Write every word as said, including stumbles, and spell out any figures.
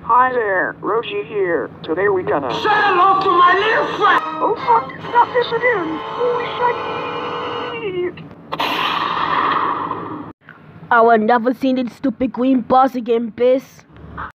Hi there, Rogi here. Today we gonna... Say hello to my little friend! Oh fuck, not this again! Holy shit! I will never see this stupid green boss again, Biss.